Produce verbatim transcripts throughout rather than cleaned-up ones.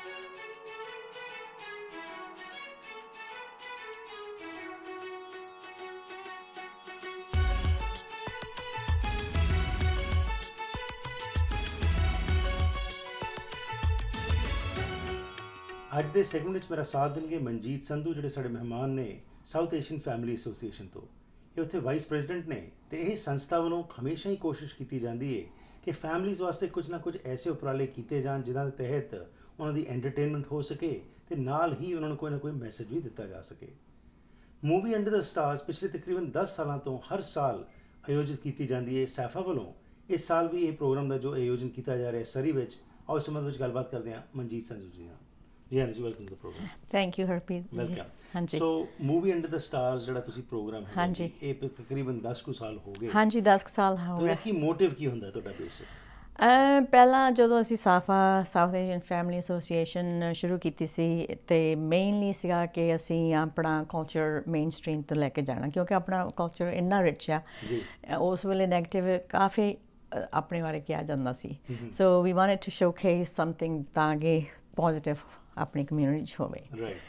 ਅੱਜ ਦੇ ਸੈਗਮੈਂਟ ਵਿੱਚ ਮੇਰਾ ਸਾਥ ਦੇਣਗੇ ਮਨਜੀਤ ਸੰਧੂ, ਜਿਹੜੇ ਸਾਡੇ ਮਹਿਮਾਨ ਨੇ ਸਾਊਥ ਏਸ਼ੀਅਨ ਫੈਮਿਲੀ ਐਸੋਸੀਏਸ਼ਨ ਤੋਂ। ਇਹ ਉੱਥੇ ਵਾਈਸ ਪ੍ਰੈਜ਼ੀਡੈਂਟ ਨੇ ਅਤੇ ਇਹ ਸੰਸਥਾ ਵੱਲੋਂ ਹਮੇਸ਼ਾ ਹੀ ਕੋਸ਼ਿਸ਼ ਕੀਤੀ ਜਾਂਦੀ ਹੈ ਕਿ ਫੈਮਲੀਜ਼ ਵਾਸਤੇ ਕੁਝ ਨਾ ਕੁਝ ਐਸੇ ਉਪਰਾਲੇ ਕੀਤੇ ਜਾਣ ਜਿਨ੍ਹਾਂ ਦੇ ਤਹਿਤ ਉਹਨਾਂ ਦੀ ਐਂਟਰਟੇਨਮੈਂਟ ਹੋ ਸਕੇ ਅਤੇ ਨਾਲ ਹੀ ਉਹਨਾਂ ਨੂੰ ਕੋਈ ਨਾ ਕੋਈ ਮੈਸੇਜ ਵੀ ਦਿੱਤਾ ਜਾ ਸਕੇ। ਮੂਵੀ ਅੰਡਰ ਦ ਸਟਾਰਸ ਪਿਛਲੇ ਤਕਰੀਬਨ ਦਸ ਸਾਲਾਂ ਤੋਂ ਹਰ ਸਾਲ ਆਯੋਜਿਤ ਕੀਤੀ ਜਾਂਦੀ ਹੈ ਸੈਫਾ ਵੱਲੋਂ। ਇਸ ਸਾਲ ਵੀ ਇਹ ਪ੍ਰੋਗਰਾਮ ਦਾ ਜੋ ਆਯੋਜਨ ਕੀਤਾ ਜਾ ਰਿਹਾ ਸਰੀ ਵਿੱਚ, ਆਓ ਇਸ ਸੰਬੰਧ ਵਿੱਚ ਗੱਲਬਾਤ ਕਰਦੇ ਹਾਂ ਮਨਜੀਤ ਸੰਧੂ ਜੀ ਨਾਲ। ਜੀ ਹਾਂਜੀ, welcome to the program. Thank you Harpreet. Welcome. ਹਾਂਜੀ, so movie under the stars ਜਿਹੜਾ ਤੁਸੀਂ ਪ੍ਰੋਗਰਾਮ ਹੈ, ਹਾਂਜੀ, ਇਹ ਤਕਰੀਬਨ ਦਸ ਕੁ ਸਾਲ ਹੋ ਗਏ। ਹਾਂਜੀ, ਦਸ ਕੁ ਸਾਲ ਹੋ ਗਏ। ਕੀ ਮੋਟਿਵ ਕੀ ਹੁੰਦਾ ਤੁਹਾਡਾ ਬੇਸਿਕ? ਪਹਿਲਾਂ ਜਦੋਂ ਅਸੀਂ SAFA South Asian family association ਸ਼ੁਰੂ ਕੀਤੀ ਸੀ ਅਤੇ ਮੇਨਲੀ ਸੀਗਾ ਕਿ ਅਸੀਂ ਆਪਣਾ ਕਲਚਰ ਮੇਨ ਸਟ੍ਰੀਮ 'ਤੇ ਲੈ ਕੇ ਜਾਣਾ, ਕਿਉਂਕਿ ਆਪਣਾ ਕਲਚਰ ਇੰਨਾ ਰਿਚ ਆ। ਉਸ ਵੇਲੇ ਨੈਗੇਟਿਵ ਕਾਫੀ ਆਪਣੇ ਬਾਰੇ ਕਿਹਾ ਜਾਂਦਾ ਸੀ। So we wanted to showcase something ਤਾਂ ਕਿ ਪੋਜ਼ੀਟਿਵ ਆਪਣੀ ਕਮਿਊਨਿਟੀ 'ਚ ਹੋਵੇ।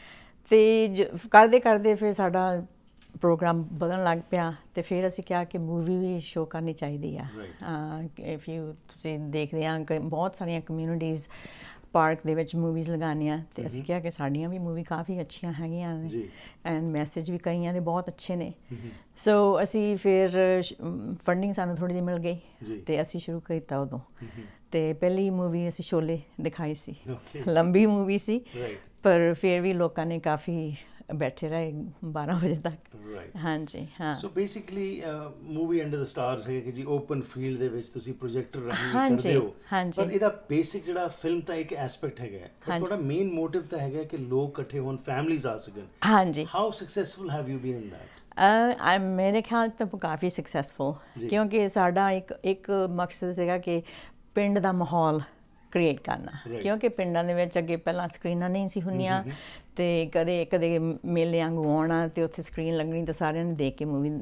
ਅਤੇ ਜ ਕਰਦੇ ਕਰਦੇ ਫਿਰ ਸਾਡਾ ਪ੍ਰੋਗਰਾਮ ਵਧਣ ਲੱਗ ਪਿਆ ਅਤੇ ਫਿਰ ਅਸੀਂ ਕਿਹਾ ਕਿ ਮੂਵੀ ਵੀ ਸ਼ੋਅ ਕਰਨੀ ਚਾਹੀਦੀ ਆ। ਇਫ ਯੂ ਤੁਸੀਂ ਦੇਖਦੇ ਹਾਂ ਕਿ ਬਹੁਤ ਸਾਰੀਆਂ ਕਮਿਊਨਿਟੀਜ਼ ਪਾਰਕ ਦੇ ਵਿੱਚ ਮੂਵੀਜ਼ ਲਗਾਉਂਦੀਆਂ, ਅਤੇ ਅਸੀਂ ਕਿਹਾ ਕਿ ਸਾਡੀਆਂ ਵੀ ਮੂਵੀ ਕਾਫੀ ਅੱਛੀਆਂ ਹੈਗੀਆਂ ਨੇ ਐਂਡ ਮੈਸੇਜ ਵੀ ਕਈਆਂ ਦੇ ਬਹੁਤ ਅੱਛੇ ਨੇ। ਸੋ ਅਸੀਂ ਫਿਰ ਫੰਡਿੰਗ ਸਾਨੂੰ ਥੋੜ੍ਹੀ ਜਿਹੀ ਮਿਲ ਗਈ ਅਤੇ ਅਸੀਂ ਸ਼ੁਰੂ ਕੀਤਾ ਉਦੋਂ। ਅਤੇ ਪਹਿਲੀ ਮੂਵੀ ਅਸੀਂ ਸ਼ੋਲੇ ਦਿਖਾਈ ਸੀ। ਲੰਬੀ ਮੂਵੀ ਸੀ ਪਰ ਫਿਰ ਵੀ ਲੋਕਾਂ ਨੇ ਕਾਫੀ ਬੈਠੇ ਰਹੇ ਬਾਰਾਂ ਵਜੇ ਤੱਕ। ਹਾਂਜੀ, ਹਾਂ। So basically movie under the stars ਹੈ ਕਿ ਜੀ ਓਪਨ ਫੀਲਡ ਦੇ ਵਿੱਚ ਤੁਸੀਂ ਪ੍ਰੋਜੈਕਟਰ ਰਾਹੀਂ ਕਰਦੇ ਹੋ। ਹਾਂਜੀ, ਪਰ ਇਹਦਾ ਬੇਸਿਕ ਜਿਹੜਾ ਫਿਲਮ ਤਾਂ ਇੱਕ ਐਸਪੈਕਟ ਹੈਗਾ, ਪਰ ਤੁਹਾਡਾ ਮੇਨ ਮੋਟਿਵ ਤਾਂ ਹੈਗਾ ਕਿ ਲੋਕ ਇਕੱਠੇ ਹੋਣ, ਫੈਮਲੀਜ਼ ਆ ਸਕਣ। ਹਾਂਜੀ। How successful have you been in that? ਆ ਮੇਰੇ ਖਿਆਲ ਤਾਂ ਕਾਫੀ ਸਕਸੈਸਫੁਲ, ਕਿਉਂਕਿ ਸਾਡਾ ਇੱਕ ਇੱਕ ਮਕਸਦ ਸੀਗਾ ਕਿ ਪਿੰਡ ਦਾ ਮਾਹੌਲ ਕ੍ਰੀਏਟ ਕਰਨਾ, ਕਿਉਂਕਿ ਪਿੰਡਾਂ ਦੇ ਵਿੱਚ ਅੱਗੇ ਪਹਿਲਾਂ ਸਕਰੀਨਾਂ ਨਹੀਂ ਸੀ ਹੁੰਦੀਆਂ ਅਤੇ ਕਦੇ ਕਦੇ ਮੇਲੇ ਵਾਂਗੂ ਆਉਣਾ ਅਤੇ ਉੱਥੇ ਸਕਰੀਨ ਲੱਗਣੀ ਅਤੇ ਸਾਰਿਆਂ ਨੇ ਦੇਖ ਕੇ ਮੂਵੀ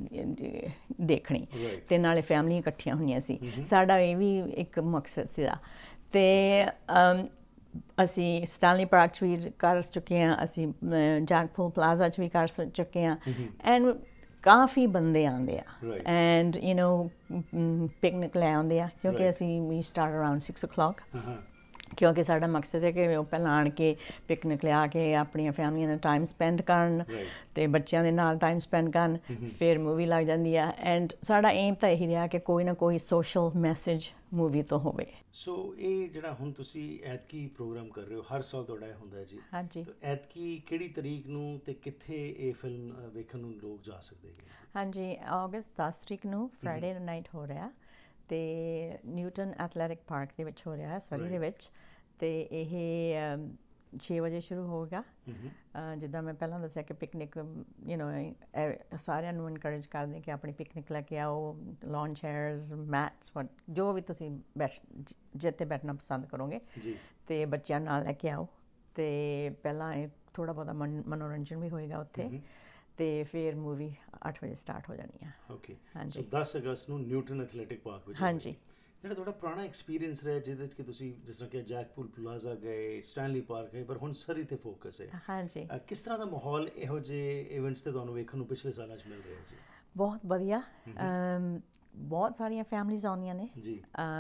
ਦੇਖਣੀ ਅਤੇ ਨਾਲੇ ਫੈਮਲੀਆਂ ਇਕੱਠੀਆਂ ਹੋਈਆਂ ਸੀ। ਸਾਡਾ ਇਹ ਵੀ ਇੱਕ ਮਕਸਦ ਸੀਗਾ। ਅਤੇ ਅਸੀਂ ਸਟੈਨਲੀ ਪਾਰਕ 'ਚ ਵੀ ਕਰ ਚੁੱਕੇ ਹਾਂ, ਅਸੀਂ ਜੈਕਪੂਲ ਪਲਾਜ਼ਾ 'ਚ ਵੀ ਕਰ ਚੁੱਕੇ ਹਾਂ ਐਂਡ ਕਾਫੀ ਬੰਦੇ ਆਉਂਦੇ ਆ ਐਂਡ ਯੂ ਨੋ ਪਿਕਨਿਕ ਲੈ ਆਉਂਦੇ ਆ, ਕਿਉਂਕਿ ਅਸੀਂ ਵੀ start around six o'clock, ਕਿਉਂਕਿ ਸਾਡਾ ਮਕਸਦ ਹੈ ਕਿ ਉਹ ਪਹਿਲਾਂ ਆਣ ਕੇ ਪਿਕਨਿਕ ਲਿਆ ਕੇ ਆਪਣੀਆਂ ਫੈਮਲੀਆਂ ਨਾਲ ਟਾਈਮ ਸਪੈਂਡ ਕਰਨ ਅਤੇ ਬੱਚਿਆਂ ਦੇ ਨਾਲ ਟਾਈਮ ਸਪੈਂਡ ਕਰਨ, ਫਿਰ ਮੂਵੀ ਲੱਗ ਜਾਂਦੀ ਆ। ਐਂਡ ਸਾਡਾ ਏਮ ਤਾਂ ਇਹੀ ਰਿਹਾ ਕਿ ਕੋਈ ਨਾ ਕੋਈ ਸੋਸ਼ਲ ਮੈਸੇਜ ਮੂਵੀ ਤੋਂ ਹੋਵੇ। ਸੋ ਇਹ ਜਿਹੜਾ ਹੁਣ ਤੁਸੀਂ ਐਤਕੀ ਪ੍ਰੋਗਰਾਮ ਕਰ ਰਹੇ ਹੋ, ਹਰ ਸਾਲ ਤੁਹਾਡਾ ਇਹ ਹੁੰਦਾ ਹੈ ਜੀ? ਹਾਂਜੀ। ਐਤਕੀ ਕਿਹੜੀ ਤਰੀਕ ਨੂੰ ਅਤੇ ਕਿੱਥੇ ਇਹ ਫਿਲਮ ਵੇਖਣ ਨੂੰ ਲੋਕ ਜਾ ਸਕਦੇ ਹੈ? ਹਾਂਜੀ, ਅਗਸਤ ਦਸ ਤਰੀਕ ਨੂੰ ਫਰਾਈਡੇ ਨਾਈਟ ਹੋ ਰਿਹਾ ਅਤੇ ਨਿਊਟਨ ਐਥਲੈਟਿਕ ਪਾਰਕ ਦੇ ਵਿੱਚ ਹੋ ਰਿਹਾ ਸਰੀ ਦੇ ਵਿੱਚ, ਅਤੇ ਇਹ ਛੇ ਵਜੇ ਸ਼ੁਰੂ ਹੋਵੇਗਾ। ਜਿੱਦਾਂ ਮੈਂ ਪਹਿਲਾਂ ਦੱਸਿਆ ਕਿ ਪਿਕਨਿਕ ਯੂ ਨੋ ਸਾਰਿਆਂ ਨੂੰ ਇਨਕਰੇਜ ਕਰਦੇ ਕਿ ਆਪਣੀ ਪਿਕਨਿਕ ਲੈ ਕੇ ਆਓ, ਲੌਨ ਚੇਅਰਸ, ਮੈਟਸ, ਜੋ ਵੀ ਤੁਸੀਂ ਬੈਠ ਜਿੱਥੇ ਬੈਠਣਾ ਪਸੰਦ ਕਰੋਗੇ ਅਤੇ ਬੱਚਿਆਂ ਨਾਲ ਲੈ ਕੇ ਆਓ। ਅਤੇ ਪਹਿਲਾਂ ਇਹ ਥੋੜ੍ਹਾ ਬਹੁਤਾ ਮਨ ਮਨੋਰੰਜਨ ਵੀ ਹੋਏਗਾ ਉੱਥੇ, ਅਤੇ ਫਿਰ ਮੂਵੀ ਅੱਠ ਵਜੇ ਸਟਾਰਟ ਹੋ ਜਾਣੀ ਆ। ਓਕੇ, ਹਾਂਜੀ। ਦਸ ਅਗਸਤ ਨੂੰ ਨਿਊਟਨ ਐਥਲੈਟਿਕ ਪਾਰਕ ਵਿੱਚ। ਹਾਂਜੀ। ਜਿਹੜਾ ਤੁਹਾਡਾ ਪੁਰਾਣਾ ਐਕਸਪੀਰੀਅੰਸ ਰਿਹਾ ਜਿਹਦੇ 'ਚ ਕਿ ਤੁਸੀਂ ਜਿਸ ਤਰ੍ਹਾਂ ਕਿ ਜੈਕਪੂਲ ਪਲਾਜ਼ਾ ਗਏ, ਸਟੈਨਲੀ ਪਾਰਕ ਗਏ, ਪਰ ਹੁਣ ਸਰੀ 'ਤੇ ਫੋਕਸ ਹੈ, ਹਾਂਜੀ, ਕਿਸ ਤਰ੍ਹਾਂ ਦਾ ਮਾਹੌਲ ਇਹੋ ਜਿਹੇ ਇਵੈਂਟਸ 'ਤੇ ਤੁਹਾਨੂੰ ਵੇਖਣ ਨੂੰ ਪਿਛਲੇ ਸਾਲਾਂ 'ਚ ਮਿਲ ਰਿਹਾ ਜੀ? ਬਹੁਤ ਵਧੀਆ, ਬਹੁਤ ਸਾਰੀਆਂ ਫੈਮਲੀਜ਼ ਆਉਂਦੀਆਂ ਨੇ ਜੀ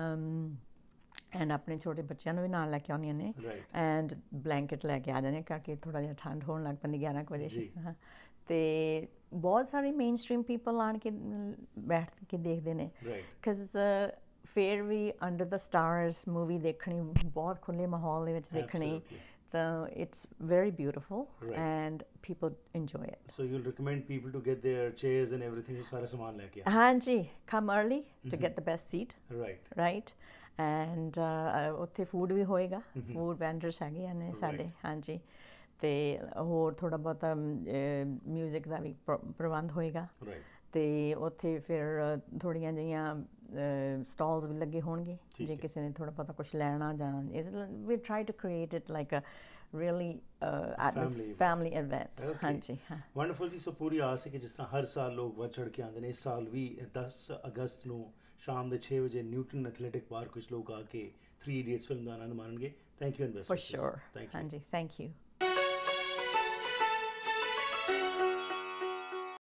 ਐਂਡ ਆਪਣੇ ਛੋਟੇ ਬੱਚਿਆਂ ਨੂੰ ਵੀ ਨਾਲ ਲੈ ਕੇ ਆਉਂਦੀਆਂ ਨੇ ਐਂਡ ਬਲੈਂਕਟ ਲੈ ਕੇ ਆ ਜਾਂਦੇ ਕਰਕੇ ਥੋੜ੍ਹਾ ਜਿਹਾ ਠੰਡ ਹੋਣ ਲੱਗ ਪੈਂਦੀ ਗਿਆਰਾਂ ਕੁ ਵਜੇ। ਅਤੇ ਬਹੁਤ ਸਾਰੇ ਮੇਨ ਸਟਰੀਮ ਪੀਪਲ ਆਣ ਕੇ ਬੈਠ ਕੇ ਦੇਖਦੇ ਨੇ, ਬਿਕਾਜ਼ ਫਿਰ ਵੀ ਅੰਡਰ ਦ ਸਟਾਰਸ ਮੂਵੀ ਦੇਖਣੀ ਬਹੁਤ ਖੁੱਲ੍ਹੇ ਮਾਹੌਲ ਦੇ ਵਿੱਚ ਦੇਖਣੀ, ਤਾਂ it's very beautiful and people enjoy it. So you will recommend people to get their chairs and everything, ਸਾਰਾ ਸਮਾਨ ਲੈ ਕੇ ਆ? ਹਾਂਜੀ, come early to get the best seat. Right right and ਉੱਥੇ ਫੂਡ ਵੀ ਹੋਏਗਾ, ਫੂਡ ਵੈਂਡਰਸ ਹੈਗੇ ਨੇ ਸਾਡੇ। ਹਾਂਜੀ, ਅਤੇ ਹੋਰ ਥੋੜ੍ਹਾ ਬਹੁਤਾ ਮਿਊਜ਼ਿਕ ਦਾ ਵੀ ਪ੍ਰ ਪ੍ਰਬੰਧ ਹੋਏਗਾ, ਅਤੇ ਉੱਥੇ ਫਿਰ ਥੋੜ੍ਹੀਆਂ ਜਿਹੀਆਂ ਸਟਾਲਸ ਵੀ ਲੱਗੇ ਹੋਣਗੇ ਜੇ ਕਿਸੇ ਨੇ ਥੋੜ੍ਹਾ ਬਹੁਤਾ ਕੁਛ ਲੈਣਾ ਜਾਂ ਵੀ try to create it like a really family event. ਹਾਂਜੀ, ਹਾਂ। ਵੰਡਰਫੁਲ ਜੀ। ਸੋ ਪੂਰੀ ਆਸ ਹੈ ਕਿ ਜਿਸ ਤਰ੍ਹਾਂ ਹਰ ਸਾਲ ਲੋਕ ਵੱਧ ਚੜ੍ਹ ਕੇ ਆਉਂਦੇ ਨੇ, ਇਸ ਸਾਲ ਵੀ ਦਸ ਅਗਸਤ ਨੂੰ ਸ਼ਾਮ ਦੇ ਛੇ ਵਜੇ ਨਿਊਟਨ ਐਥਲੈਟਿਕ ਪਾਰਕ ਵਿੱਚ ਲੋਕ ਆ ਕੇ ਥ੍ਰੀ ਇਡੀਅਟਸ ਫਿਲਮ ਦਾ ਆਨੰਦ ਮਾਣਨਗੇ। Thank you and best for sure. Thank you. ਹਾਂਜੀ, ਥੈਂਕ ਯੂ।